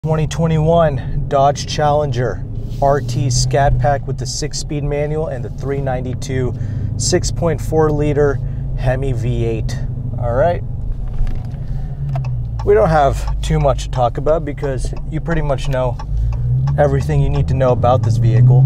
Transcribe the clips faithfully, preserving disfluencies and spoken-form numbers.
twenty twenty-one Dodge Challenger R T Scat Pack with the six-speed manual and the three ninety-two six point four liter Hemi V eight. All right. We don't have too much to talk about because you pretty much know everything you need to know about this vehicle.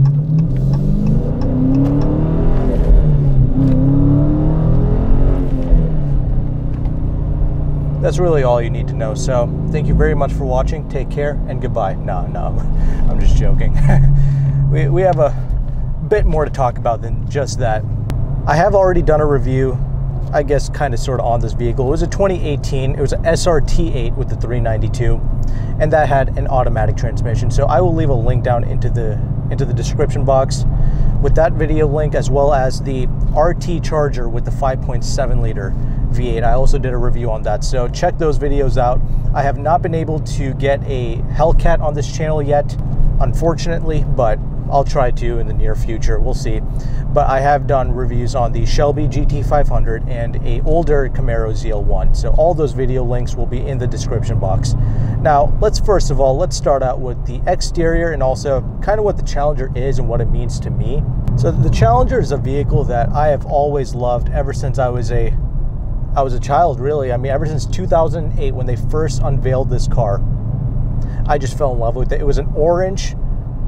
That's really all you need to know. So thank you very much for watching. Take care and goodbye. No, no, I'm just joking. we, we have a bit more to talk about than just that. I have already done a review, I guess kind of sort of on this vehicle. It was a twenty eighteen, it was an S R T eight with the three ninety-two, and that had an automatic transmission. So I will leave a link down into the into the description box with that video link, as well as the R T Charger with the five point seven liter V eight. I also did a review on that, so check those videos out. I have not been able to get a Hellcat on this channel yet, unfortunately, but I'll try to in the near future. We'll see. But I have done reviews on the Shelby G T five hundred and a older Camaro Z L one. So all those video links will be in the description box. Now, let's first of all, let's start out with the exterior and also kind of what the Challenger is and what it means to me. So the Challenger is a vehicle that I have always loved ever since I was a I was a child, really. I mean, ever since two thousand eight when they first unveiled this car, I just fell in love with it. It was an orange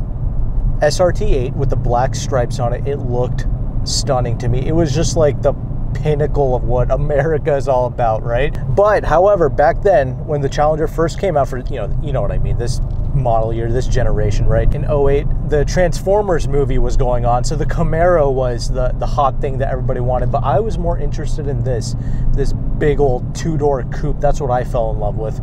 S R T eight with the black stripes on it. It looked stunning to me. It was just like the pinnacle of what America is all about, right? But however, back then when the Challenger first came out, for you know you know what I mean, this model year, this generation, right, in oh eight, the Transformers movie was going on, so the Camaro was the the hot thing that everybody wanted. But I was more interested in this this big old two-door coupe. That's what I fell in love with.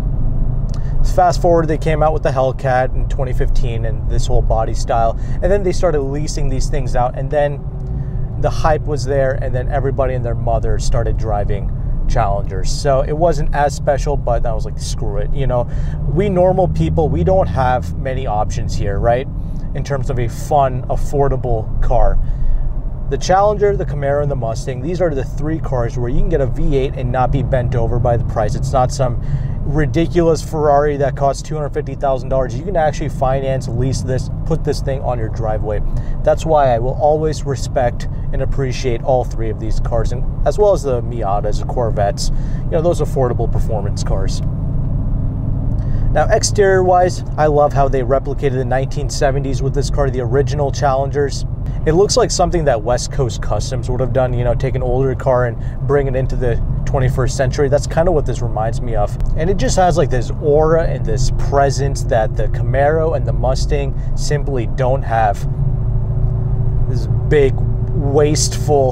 Fast forward, they came out with the Hellcat in twenty fifteen and this whole body style, and then they started leasing these things out, and then the hype was there, and then everybody and their mother started driving Challengers. So it wasn't as special, but I was like, screw it. You know, we normal people, we don't have many options here, right? In terms of a fun, affordable car. The Challenger, the Camaro, and the Mustang, these are the three cars where you can get a V eight and not be bent over by the price. It's not some ridiculous Ferrari that costs two hundred fifty thousand dollars. You can actually finance, lease this, put this thing on your driveway. That's why I will always respect and appreciate all three of these cars, and as well as the Miatas, the Corvettes, you know, those affordable performance cars. Now, exterior wise, I love how they replicated the nineteen seventies with this car, the original Challengers. It looks like something that West Coast Customs would have done, you know, take an older car and bring it into the twenty-first century. That's kind of what this reminds me of. And it just has like this aura and this presence that the Camaro and the Mustang simply don't have. This big, wasteful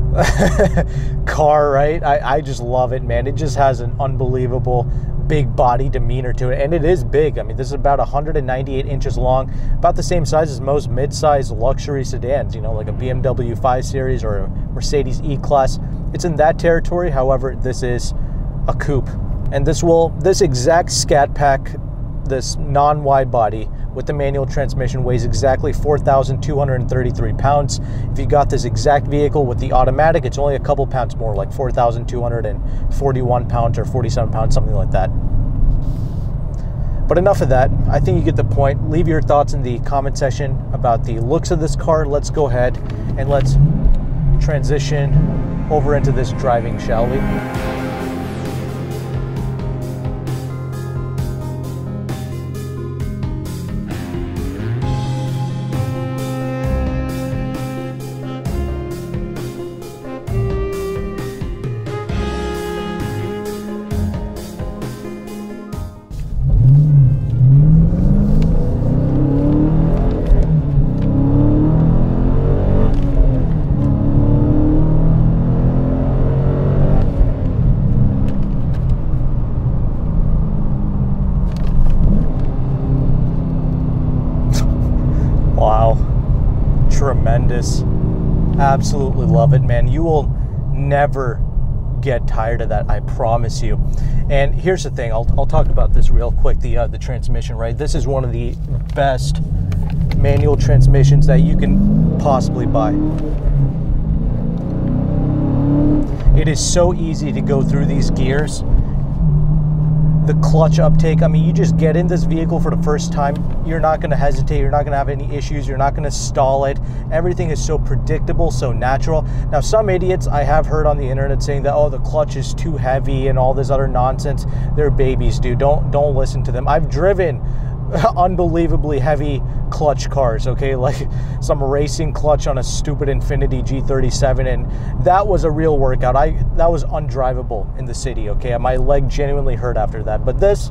car, right? I, I just love it, man. It just has an unbelievable big body demeanor to it, and it is big. I mean, this is about one hundred ninety-eight inches long, about the same size as most mid-size luxury sedans, you know, like a B M W five series or a Mercedes E-Class. It's in that territory. However, this is a coupe, and this will this exact Scat Pack, this non-wide body with the manual transmission, weighs exactly four thousand two hundred thirty-three pounds. If you got this exact vehicle with the automatic, it's only a couple pounds more, like four thousand two hundred forty-one pounds or forty-seven pounds, something like that. But enough of that. I think you get the point. Leave your thoughts in the comment section about the looks of this car. Let's go ahead and let's transition over into this driving, shall we? Wow, tremendous. Absolutely love it, man. You will never get tired of that, I promise you. And here's the thing, I'll, I'll talk about this real quick, the, uh, the transmission, right? This is one of the best manual transmissions that you can possibly buy. It is so easy to go through these gears. the clutch uptake. I mean, you just get in this vehicle for the first time, you're not going to hesitate, you're not going to have any issues, you're not going to stall it. Everything is so predictable, so natural. Now, some idiots I have heard on the internet saying that, oh, the clutch is too heavy and all this other nonsense. They're babies, dude. Don't don't listen to them. I've driven unbelievably heavy clutch cars, okay, like some racing clutch on a stupid Infiniti G thirty-seven, and that was a real workout. I that was undrivable in the city, okay. My leg genuinely hurt after that. But this,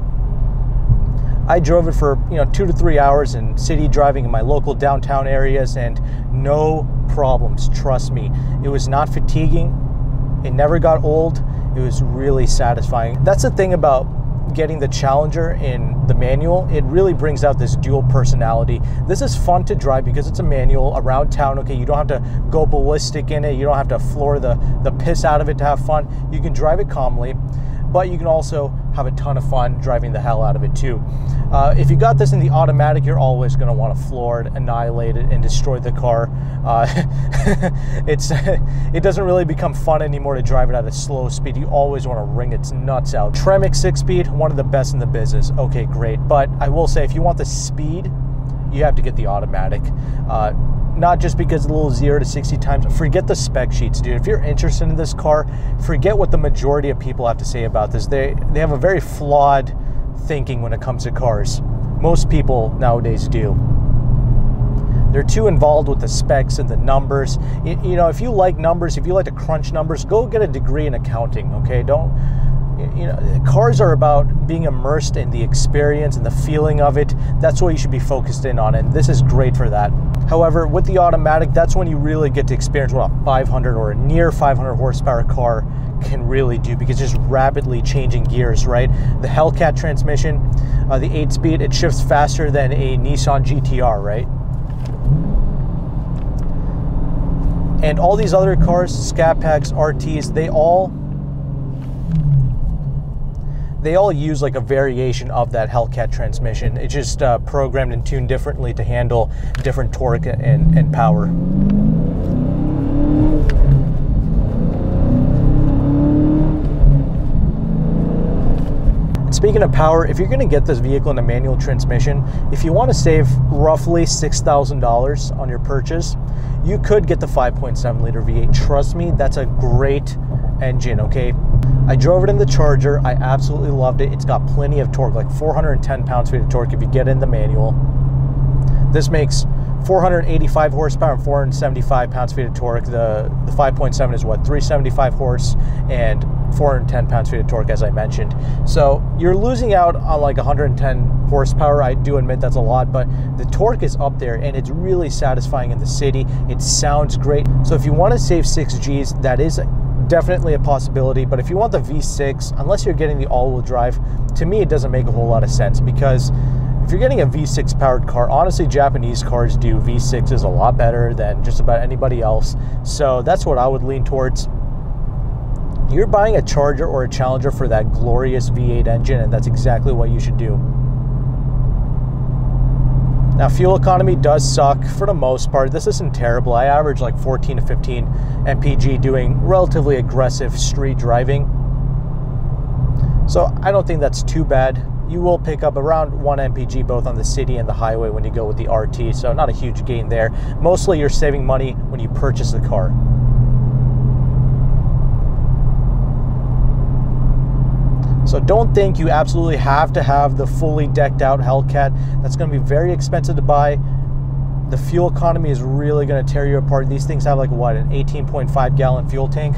I drove it for, you know, two to three hours in city driving in my local downtown areas, and no problems, trust me. It was not fatiguing, it never got old, it was really satisfying. That's the thing about getting the Challenger in the manual. It really brings out this dual personality. This is fun to drive because it's a manual around town, okay. You don't have to go ballistic in it, you don't have to floor the the piss out of it to have fun. You can drive it calmly, but you can also have a ton of fun driving the hell out of it too. Uh, if you got this in the automatic, you're always going to want to floor it, annihilate it, and destroy the car. Uh, it's it doesn't really become fun anymore to drive it at a slow speed. You always want to wring its nuts out. Tremec six-speed, one of the best in the business. Okay, great. But I will say, if you want the speed, you have to get the automatic. Uh, not just because a little zero to sixty times. Forget the spec sheets, dude. If you're interested in this car, forget what the majority of people have to say about this. They they have a very flawed thinking when it comes to cars. Most people nowadays do. They're too involved with the specs and the numbers. You, you know, if you like numbers, if you like to crunch numbers, go get a degree in accounting, okay? Don't, you know, cars are about being immersed in the experience and the feeling of it. That's what you should be focused in on, and this is great for that. However, with the automatic, that's when you really get to experience what a five hundred or a near five hundred horsepower car can really do, because it's just rapidly changing gears, right? The Hellcat transmission, uh, the eight speed, it shifts faster than a Nissan G T R, right? And all these other cars, Scat Packs, R Ts, they all they all use like a variation of that Hellcat transmission. It's just uh, programmed and tuned differently to handle different torque and, and power. Speaking of power, if you're going to get this vehicle in a manual transmission, if you want to save roughly six thousand dollars on your purchase, you could get the five point seven liter V eight. Trust me, that's a great engine, okay? I drove it in the Charger. I absolutely loved it. It's got plenty of torque, like four hundred ten pounds-feet of torque if you get in the manual. This makes four hundred eighty-five horsepower and four hundred seventy-five pounds-feet of torque. The, the five point seven is what, three seventy-five horse and four hundred ten pounds-feet of torque, as I mentioned. So you're losing out on like one hundred ten horsepower. I do admit that's a lot, but the torque is up there and it's really satisfying in the city. It sounds great. So if you want to save six G's, that is definitely a possibility. But if you want the V six, unless you're getting the all-wheel drive, to me it doesn't make a whole lot of sense, because if you're getting a V six powered car, honestly, Japanese cars do V sixes a lot better than just about anybody else. So that's what I would lean towards. You're buying a Charger or a Challenger for that glorious V eight engine, and that's exactly what you should do. Now, fuel economy does suck for the most part. This isn't terrible. I average like fourteen to fifteen M P G doing relatively aggressive street driving. So I don't think that's too bad. You will pick up around one M P G both on the city and the highway when you go with the R T, so not a huge gain there. Mostly you're saving money when you purchase the car. So don't think you absolutely have to have the fully decked out Hellcat. That's going to be very expensive to buy. The fuel economy is really going to tear you apart. These things have like, what, an eighteen point five gallon fuel tank?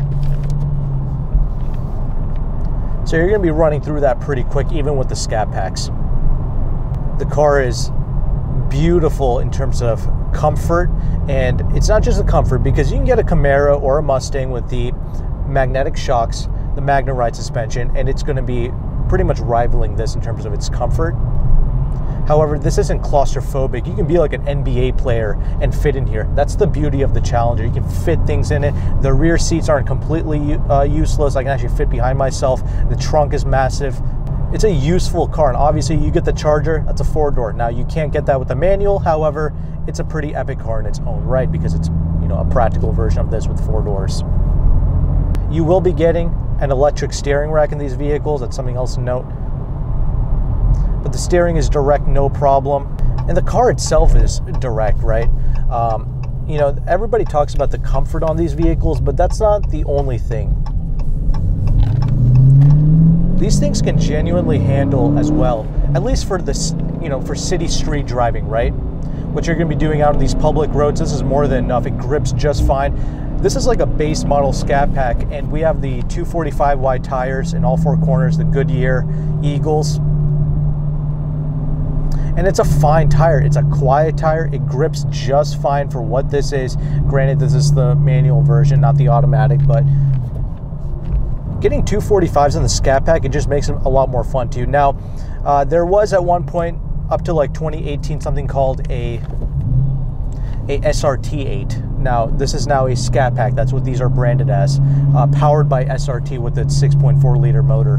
So you're going to be running through that pretty quick, even with the Scat Packs. The car is beautiful in terms of comfort, and it's not just the comfort, because you can get a Camaro or a Mustang with the magnetic shocks, the Magna-Ride suspension, and it's going to be pretty much rivaling this in terms of its comfort. However, this isn't claustrophobic. You can be like an N B A player and fit in here. That's the beauty of the Challenger. You can fit things in it. The rear seats aren't completely uh, useless. I can actually fit behind myself. The trunk is massive. It's a useful car, and obviously you get the Charger, that's a four-door. Now, you can't get that with the manual. However, it's a pretty epic car in its own right, because it's, you know, a practical version of this with four doors. You will be getting an electric steering rack in these vehicles. That's something else to note. but the steering is direct, no problem. And the car itself is direct, right? Um, you know, everybody talks about the comfort on these vehicles, but that's not the only thing. These things can genuinely handle as well, at least for this, you know, for city street driving, right? What you're going to be doing out on these public roads, this is more than enough. It grips just fine. This is like a base model Scat Pack, and we have the two forty-five wide tires in all four corners, the Goodyear Eagles. And it's a fine tire. It's a quiet tire. It grips just fine for what this is. Granted, this is the manual version, not the automatic, but getting two forty-fives in the Scat Pack, it just makes them a lot more fun too. Now, uh, there was at one point, up to like twenty eighteen, something called a, a S R T eight. Now, this is now a Scat Pack. That's what these are branded as, uh, powered by S R T with its six point four liter motor.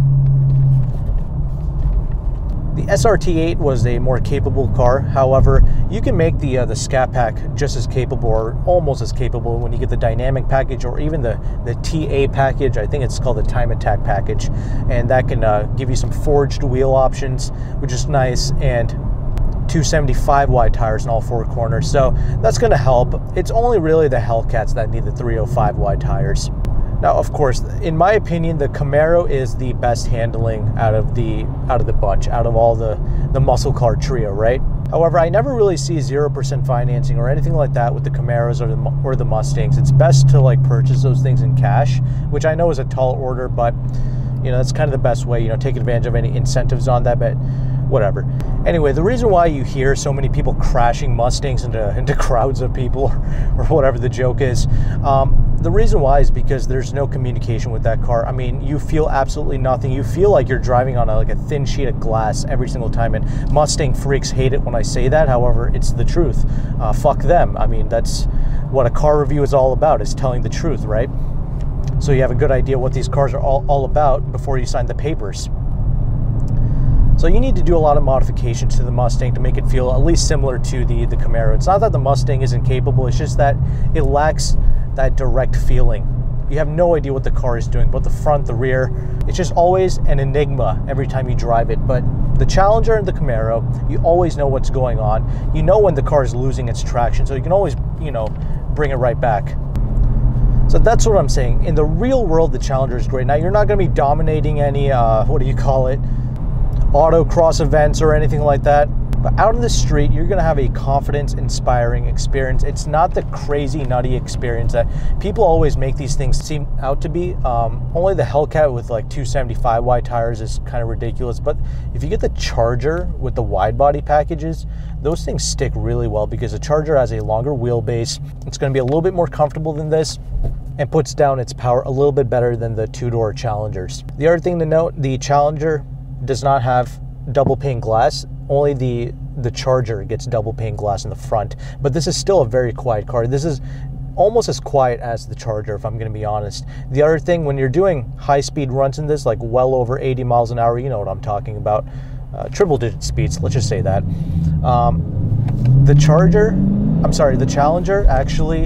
The S R T eight was a more capable car. However, you can make the uh, the Scat Pack just as capable, or almost as capable, when you get the dynamic package, or even the the T A package. I think it's called the Time Attack package, and that can uh, give you some forged wheel options, which is nice, and two seventy-five wide tires in all four corners. So that's going to help. It's only really the Hellcats that need the three oh five wide tires. Now, of course, in my opinion, the Camaro is the best handling out of the out of the bunch, out of all the, the muscle car trio, right? However, I never really see zero percent financing or anything like that with the Camaros or the, or the Mustangs. It's best to like purchase those things in cash, which I know is a tall order, but you know, that's kind of the best way, you know, take advantage of any incentives on that, but whatever. Anyway, the reason why you hear so many people crashing Mustangs into, into crowds of people, or whatever the joke is, um, the reason why is because there's no communication with that car. I mean, you feel absolutely nothing. You feel like you're driving on a, like a thin sheet of glass every single time, and Mustang freaks hate it when I say that. However, it's the truth. Uh, fuck them. I mean, that's what a car review is all about, is telling the truth, right? So you have a good idea what these cars are all, all about before you sign the papers. So you need to do a lot of modifications to the Mustang to make it feel at least similar to the, the Camaro. It's not that the Mustang isn't capable, it's just that it lacks that direct feeling. You have no idea what the car is doing, both the front, the rear. It's just always an enigma every time you drive it. But the Challenger and the Camaro, you always know what's going on. You know when the car is losing its traction, so you can always, you know, bring it right back. So that's what I'm saying. In the real world, the Challenger is great. Now, you're not going to be dominating any, uh, what do you call it, autocross events or anything like that. But out in the street, you're going to have a confidence-inspiring experience. It's not the crazy, nutty experience that people always make these things seem out to be. Um, only the Hellcat with like two seventy-five wide tires is kind of ridiculous. But if you get the Charger with the wide body packages, those things stick really well because the Charger has a longer wheelbase. It's going to be a little bit more comfortable than this, and puts down its power a little bit better than the two-door Challengers. The other thing to note, the Challenger does not have double pane glass. Only the the Charger gets double pane glass in the front, but this is still a very quiet car. This is almost as quiet as the Charger, if I'm going to be honest. The other thing, when you're doing high-speed runs in this, like well over eighty miles an hour, you know what I'm talking about, uh, triple-digit speeds, let's just say that. Um, the Charger, I'm sorry, the Challenger actually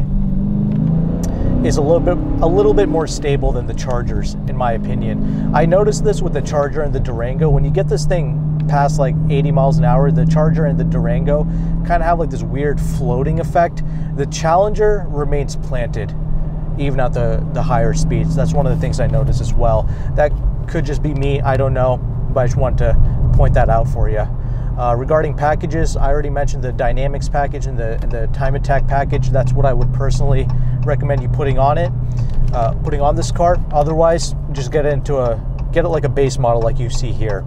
is a little bit a little bit more stable than the Chargers, in my opinion. I noticed this with the Charger and the Durango. When you get this thing past like eighty miles an hour, the Charger and the Durango kind of have like this weird floating effect. The Challenger remains planted even at the the higher speeds. That's one of the things I noticed as well. That could just be me, I don't know, but I just wanted to point that out for you. Uh, regarding packages, I already mentioned the Dynamics package and the, and the Time Attack package. That's what I would personally recommend you putting on it, uh, putting on this car. Otherwise, just get it into a, get it like a base model like you see here.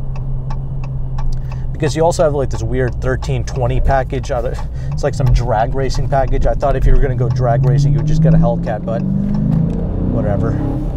Because you also have like this weird thirteen twenty package. Out of, it's like some drag racing package. I thought if you were going to go drag racing, you would just get a Hellcat, but whatever.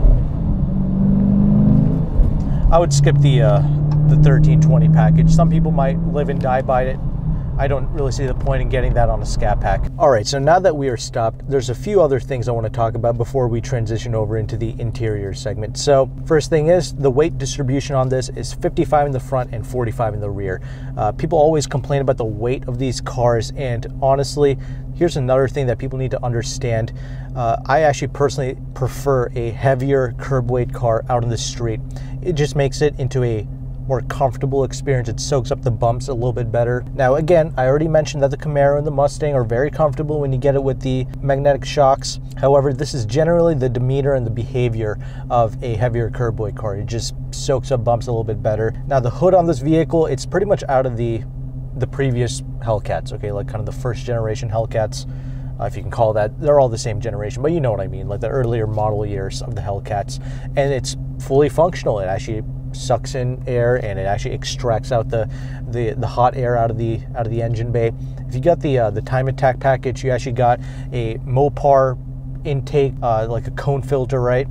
I would skip the uh, the thirteen twenty package. Some people might live and die by it. I don't really see the point in getting that on a Scat Pack. All right, so now that we are stopped, there's a few other things I want to talk about before we transition over into the interior segment. So first thing is, the weight distribution on this is fifty-five in the front and forty-five in the rear. Uh, people always complain about the weight of these cars, and honestly, here's another thing that people need to understand. Uh, I actually personally prefer a heavier curb weight car out on the street. It just makes it into a more comfortable experience. It soaks up the bumps a little bit better. Now again, I already mentioned that the Camaro and the Mustang are very comfortable when you get it with the magnetic shocks. However, this is generally the demeanor and the behavior of a heavier curb weight car. It just soaks up bumps a little bit better. Now the hood on this vehicle, it's pretty much out of the the previous Hellcats, okay, like kind of the first generation Hellcats, uh, if you can call that. They're all the same generation, but you know what I mean, like the earlier model years of the Hellcats. And it's fully functional. It actually sucks in air and it actually extracts out the the, the hot air out of the out of the engine bay. If you got the uh, the Time Attack package, you actually got a Mopar intake, uh, like a cone filter, right?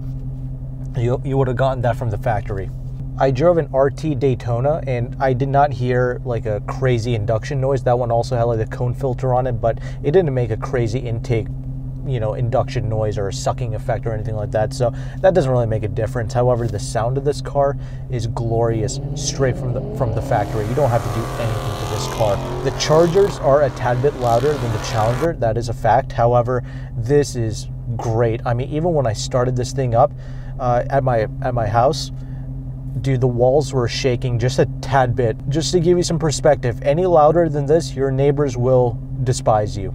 You, you would have gotten that from the factory. I drove an R T Daytona and I did not hear like a crazy induction noise. That one also had like a cone filter on it, but it didn't make a crazy intake, you know, induction noise or a sucking effect or anything like that. So that doesn't really make a difference. However, the sound of this car is glorious straight from the from the factory. You don't have to do anything to this car. The Chargers are a tad bit louder than the Challenger. That is a fact. However, this is great. I mean, even when I started this thing up uh, at my at my house, dude, the walls were shaking just a tad bit. Just to give you some perspective, any louder than this, your neighbors will despise you.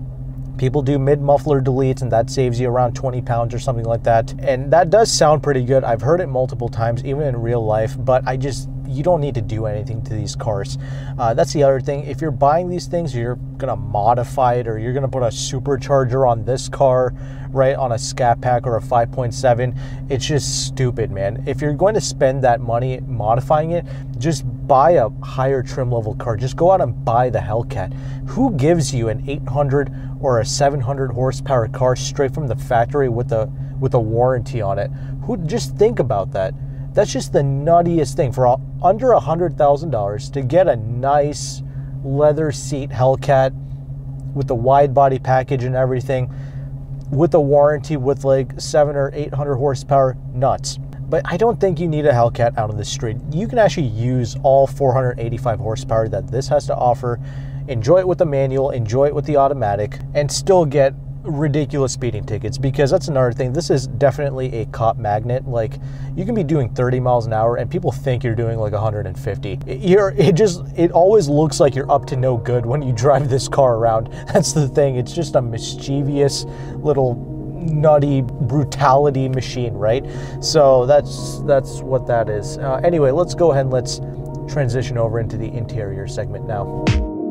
People do mid-muffler deletes, and that saves you around twenty pounds or something like that. And that does sound pretty good. I've heard it multiple times, even in real life, but I just, you don't need to do anything to these cars. Uh, that's the other thing. If you're buying these things, you're gonna modify it, or you're gonna put a supercharger on this car, right, on a Scat Pack or a five point seven. It's just stupid, man. If you're going to spend that money modifying it, just buy a higher trim level car. Just go out and buy the Hellcat. Who gives you an eight hundred or a seven hundred horsepower car straight from the factory with a with a warranty on it? Who, just think about that. That's just the nuttiest thing. For under a hundred thousand dollars to get a nice leather seat Hellcat with the wide body package and everything, with a warranty with like seven or eight hundred horsepower, nuts. But I don't think you need a Hellcat out on the street. You can actually use all four hundred eighty-five horsepower that this has to offer, enjoy it with the manual, enjoy it with the automatic, and still get ridiculous speeding tickets. Because that's another thing, this is definitely a cop magnet. Like, you can be doing thirty miles an hour and people think you're doing like one hundred fifty. You're, it just, it always looks like you're up to no good when you drive this car around. That's the thing. It's just a mischievous little nutty brutality machine, right? So that's that's what that is. Uh, anyway, let's go ahead and let's transition over into the interior segment now.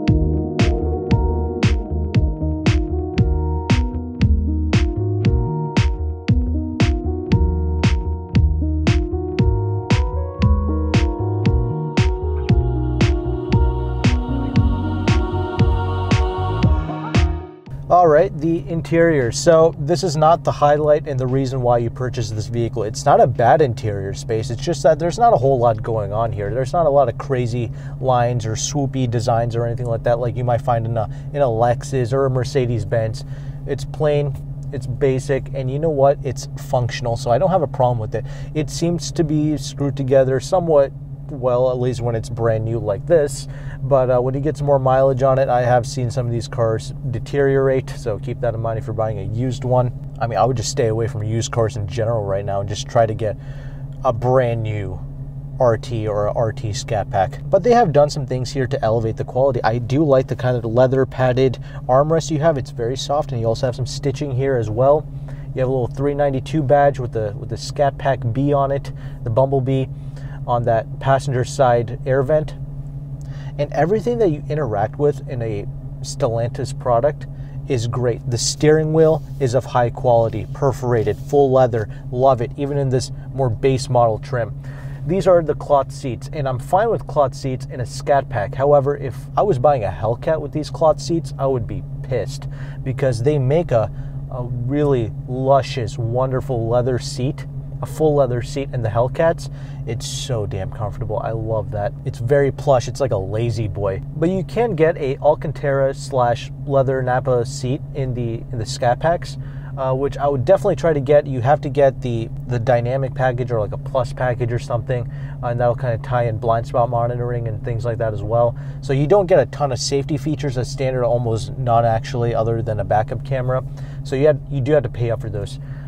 All right, the interior. So this is not the highlight and the reason why you purchased this vehicle. It's not a bad interior space. It's just that there's not a whole lot going on here. There's not a lot of crazy lines or swoopy designs or anything like that like you might find in a, in a Lexus or a Mercedes-Benz. It's plain, it's basic, and you know what? It's functional, so I don't have a problem with it. It seems to be screwed together somewhat well, at least when it's brand new like this. But uh, when you get some more mileage on it, I have seen some of these cars deteriorate, so keep that in mind if you're buying a used one. I mean, I would just stay away from used cars in general right now and just try to get a brand new R T or a R T Scat Pack. But they have done some things here to elevate the quality. I do like the kind of leather padded armrest you have. It's very soft, and you also have some stitching here as well. You have a little three ninety-two badge with the with the Scat Pack B on it, the Bumblebee on that passenger side air vent. And everything that you interact with in a Stellantis product is great. The steering wheel is of high quality, perforated, full leather, love it, even in this more base model trim. These are the cloth seats, and I'm fine with cloth seats in a Scat Pack. However, if I was buying a Hellcat with these cloth seats, I would be pissed, because they make a, a really luscious, wonderful leather seat, a full leather seat in the Hellcats. It's so damn comfortable. I love that. It's very plush. It's like a lazy boy. But you can get a Alcantara slash leather Napa seat in the in the Scat Packs, uh, which I would definitely try to get. You have to get the the dynamic package or like a plus package or something, uh, and that'll kind of tie in blind spot monitoring and things like that as well. So you don't get a ton of safety features as standard, almost not actually, other than a backup camera. So you had you do have to pay up for those.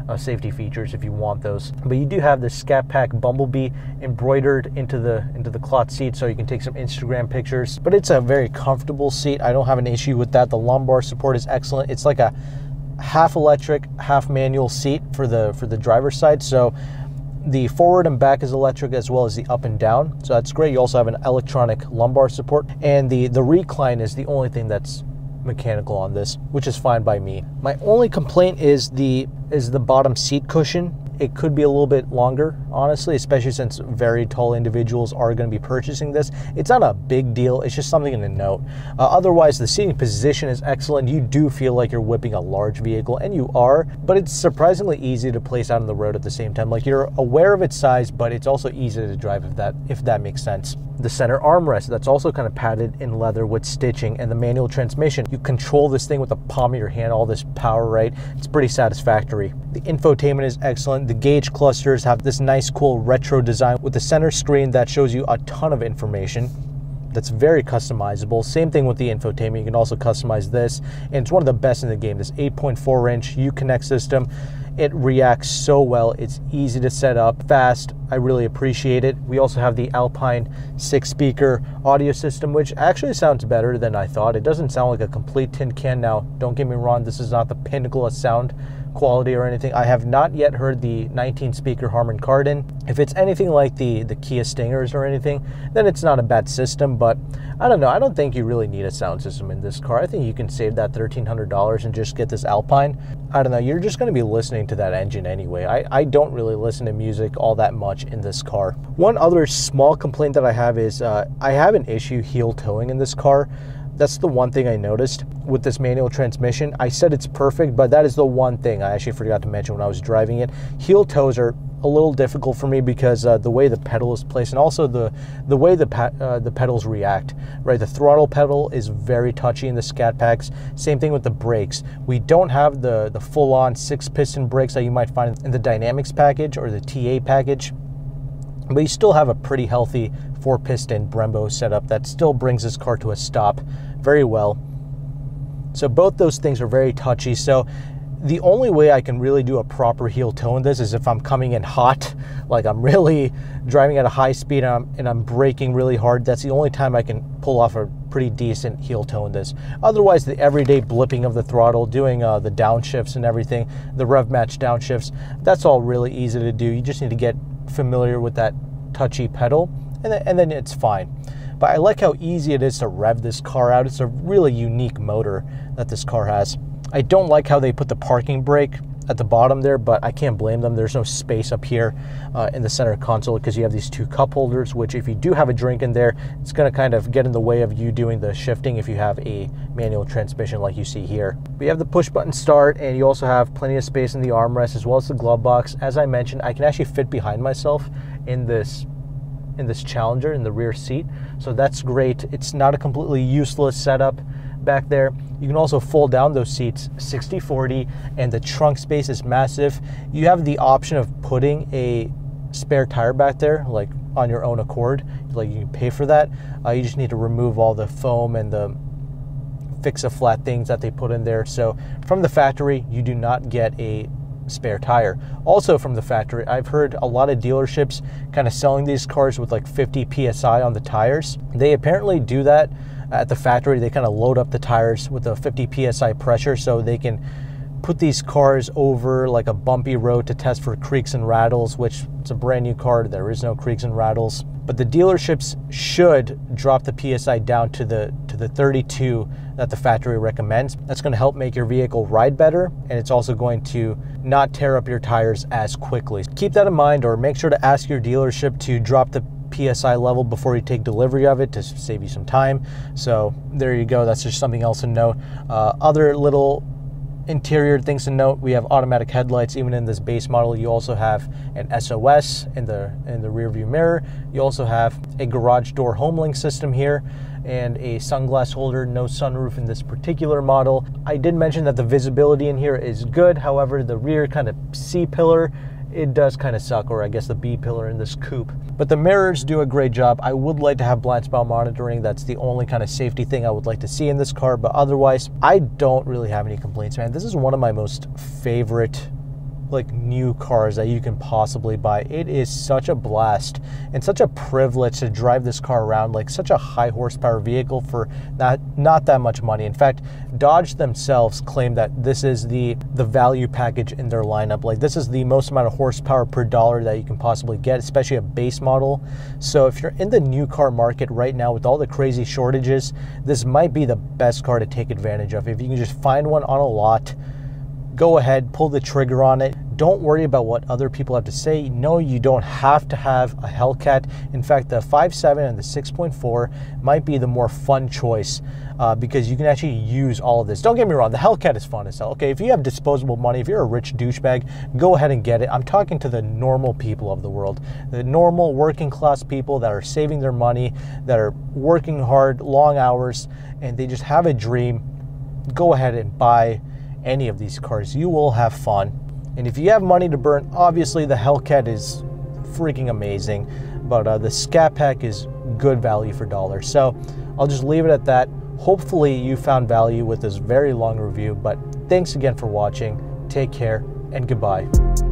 uh, safety features if you want those. But you do have the Scat Pack Bumblebee embroidered into the into the cloth seat, so you can take some Instagram pictures. But it's a very comfortable seat. I don't have an issue with that. The lumbar support is excellent. It's like a half electric, half manual seat for the for the driver's side. So the forward and back is electric, as well as the up and down. So that's great. You also have an electronic lumbar support, and the the recline is the only thing that's mechanical on this, which is fine by me. My only complaint is the is the bottom seat cushion. It could be a little bit longer, honestly, especially since very tall individuals are going to be purchasing this. It's not a big deal. It's just something to note. Uh, otherwise, the seating position is excellent. You do feel like you're whipping a large vehicle, and you are, but it's surprisingly easy to place out on the road at the same time. Like, you're aware of its size, but it's also easy to drive, if that if that makes sense. The center armrest, that's also kind of padded in leather with stitching, and the manual transmission. You control this thing with the palm of your hand, all this power, right? It's pretty satisfactory. The infotainment is excellent. The gauge clusters have this nice, cool retro design with the center screen that shows you a ton of information. That's very customizable. Same thing with the infotainment. You can also customize this, and it's one of the best in the game. This eight point four inch Uconnect system. It reacts so well. It's easy to set up, fast. I really appreciate it. We also have the Alpine six speaker audio system, which actually sounds better than I thought. It doesn't sound like a complete tin can. Now, don't get me wrong, this is not the pinnacle of sound quality or anything. I have not yet heard the nineteen speaker Harman Kardon. If it's anything like the the Kia Stingers or anything, then it's not a bad system. But I don't know, I don't think you really need a sound system in this car. I think you can save that thirteen hundred dollars and just get this Alpine. I don't know, you're just going to be listening to that engine anyway. I, I don't really listen to music all that much in this car. One other small complaint that I have is uh, I have an issue heel towing in this car. That's the one thing I noticed with this manual transmission. I said it's perfect, but that is the one thing I actually forgot to mention when I was driving it. Heel toes are a little difficult for me because uh, the way the pedal is placed, and also the the way the uh, the pedals react. Right, the throttle pedal is very touchy in the Scat Packs. Same thing with the brakes. We don't have the the full-on six-piston brakes that you might find in the Dynamics package or the T A package. But you still have a pretty healthy four-piston Brembo setup that still brings this car to a stop very well. So both those things are very touchy. So the only way I can really do a proper heel toe in this is if I'm coming in hot, like I'm really driving at a high speed and I'm, and I'm braking really hard. That's the only time I can pull off a pretty decent heel toe in this. Otherwise, the everyday blipping of the throttle, doing uh, the downshifts and everything, the rev match downshifts, that's all really easy to do. You just need to get familiar with that touchy pedal, and then, and then it's fine. But I like how easy it is to rev this car out. It's a really unique motor that this car has. I don't like how they put the parking brake at the bottom there, but I can't blame them. There's no space up here uh, in the center console because you have these two cup holders, which if you do have a drink in there, it's going to kind of get in the way of you doing the shifting if you have a manual transmission like you see here. We have the push button start, and you also have plenty of space in the armrest as well as the glove box. As I mentioned, I can actually fit behind myself in this in this Challenger in the rear seat, so that's great. It's not a completely useless setup back there. You can also fold down those seats sixty forty, and the trunk space is massive. You have the option of putting a spare tire back there, like on your own accord. Like, you can pay for that. Uh, you just need to remove all the foam and the fix-a-flat things that they put in there. So from the factory, you do not get a spare tire. Also from the factory, I've heard a lot of dealerships kind of selling these cars with like fifty P S I on the tires. They apparently do that at the factory. They kind of load up the tires with a fifty P S I pressure so they can put these cars over like a bumpy road to test for creaks and rattles, which it's a brand new car. There is no creaks and rattles. But the dealerships should drop the P S I down to the to the thirty-two that the factory recommends. That's going to help make your vehicle ride better, and it's also going to not tear up your tires as quickly. Keep that in mind, or make sure to ask your dealership to drop the P S I level before you take delivery of it to save you some time. So there you go. That's just something else to note. Uh, other little interior things to note: we have automatic headlights. Even in this base model, you also have an S O S in the in the rear view mirror. You also have a garage door home link system here and a sunglass holder. No sunroof in this particular model. I did mention that the visibility in here is good. However, the rear kind of C pillar, it does kind of suck, or I guess the B pillar in this coupe. But the mirrors do a great job. I would like to have blind spot monitoring. That's the only kind of safety thing I would like to see in this car. But otherwise, I don't really have any complaints, man. This is one of my most favorite like new cars that you can possibly buy. It is such a blast and such a privilege to drive this car around, like such a high horsepower vehicle for not not that much money. In fact, Dodge themselves claim that this is the the value package in their lineup. Like this is the most amount of horsepower per dollar that you can possibly get, especially a base model. So if you're in the new car market right now with all the crazy shortages, this might be the best car to take advantage of. If you can just find one on a lot, go ahead, pull the trigger on it. Don't worry about what other people have to say. No, you don't have to have a Hellcat. In fact, the five point seven and the six point four might be the more fun choice uh, because you can actually use all of this. Don't get me wrong, the Hellcat is fun as hell. Okay, if you have disposable money, if you're a rich douchebag, go ahead and get it. I'm talking to the normal people of the world, the normal working class people that are saving their money, that are working hard, long hours, and they just have a dream. Go ahead and buy any of these cars. You will have fun. And if you have money to burn, obviously the Hellcat is freaking amazing, but uh, the Scat Pack is good value for dollars. So I'll just leave it at that. Hopefully you found value with this very long review, but thanks again for watching. Take care and goodbye.